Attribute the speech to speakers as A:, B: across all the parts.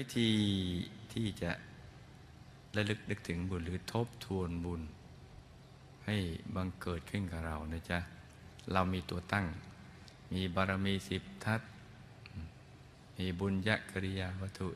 A: ธีที่จะระลึกนึกถึงบุญหรือทบทวนบุญให้บังเกิดขึ้นกับเรานะจ๊ะเรามีตัวตั้งมีบารมี10 ทัศน์มีบุญญกริยาวัตถุ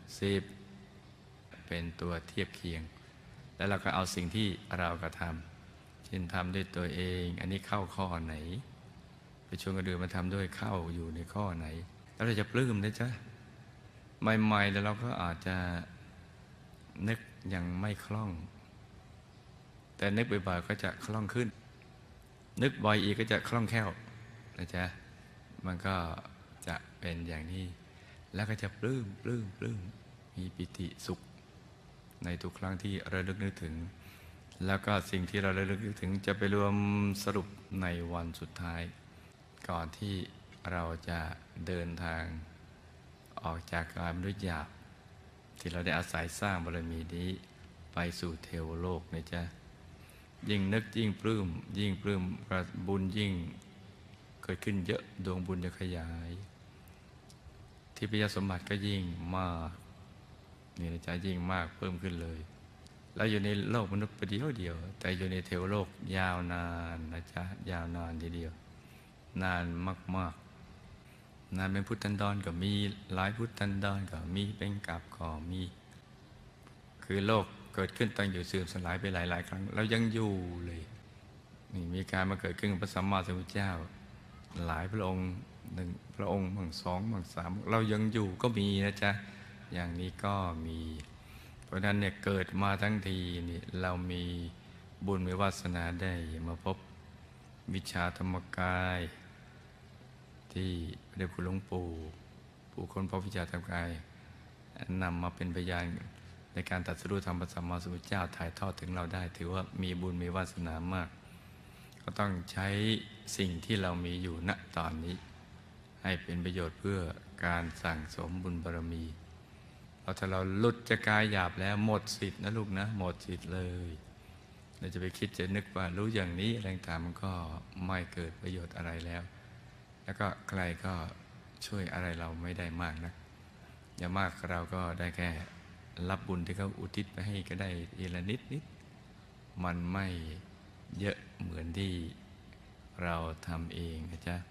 A: 10เป็นตัวเทียบเคียงแล้วเราก็เอาสิ่งที่เรากระทำเช่นทำด้วยตัวเองอันนี้เข้าข้อไหนไปชวนคนอื่นมาทำด้วยเข้าอยู่ในข้อไหนแล้วเราจะปลื้มนะจ๊ะใหม่ๆแล้วเราก็อาจจะนึกยังไม่คล่องแต่นึกบ่อยๆก็จะคล่องขึ้นนึกบ่อยอีกก็จะคล่องแคล่วนะจ๊ะมันก็จะเป็นอย่างนี้แล้วก็จะปลื้มมีปิติสุขในทุกครั้งที่ระลึกนึกถึงแล้วก็สิ่งที่เราระลึกนึกถึงจะไปรวมสรุปในวันสุดท้ายก่อนที่เราจะเดินทางออกจากกายมนุษย์หยาบที่เราได้อาศัยสร้างบารมีนี้ไปสู่เทวโลกนะจ๊ะยิ่งนึกยิ่งปลื้มบุญยิ่งเกิดขึ้นเยอะดวงบุญจะขยายทิพยสมบัติก็ยิ่งมากนี่นะจ๊ะยิ่งมากเพิ่มขึ้นเลยแล้วอยู่ในโลกมนุษย์ประเดียวแต่อยู่ในเทวโลกยาวนานนะจ๊ะยาวนานทีเดียวนานมากนานเป็นพุทธันดรก็มีหลายพุทธันดรก็มีเป็นกับก็มีคือโลกเกิดขึ้นตั้งอยู่เสื่อมสลายไปหลายครั้งเรายังอยู่เลยนี่มีการมาเกิดขึ้นของพระสัมมาสัมพุทธเจ้าหลายพระองค์1 พระองค์บาง2 บาง3เรายังอยู่ก็มีนะจ๊ะอย่างนี้ก็มีเพราะฉะนั้นเนี่ยเกิดมาทั้งทีนี่เรามีบุญมีวาสนาได้มาพบวิชาธรรมกายที่พระเดชคุณหลวงปู่ผู้ค้นพบวิชาธรรมกายนำมาเป็นพยานในการตรัสรู้ธรรมพระสัมมาสัมพุทธเจ้าถ่ายทอดถึงเราได้ถือว่ามีบุญมีวาสนามากก็ต้องใช้สิ่งที่เรามีอยู่ณตอนนี้ให้เป็นประโยชน์เพื่อการสั่งสมบุญบารมีเพราะถ้าเราหลุดจากกายหยาบแล้วหมดสิทธิ์นะลูกนะหมดสิทธิ์เลยเราจะไปคิดจะนึกว่ารู้อย่างนี้อะไรต่างมันก็ไม่เกิดประโยชน์อะไรแล้วก็ใครก็ช่วยอะไรเราไม่ได้มากนะอย่างมากเราก็ได้แค่รับบุญที่เขาอุทิศไปให้ก็ได้ทีละนิดมันไม่เยอะเหมือนที่เราทำเองนะจ๊ะ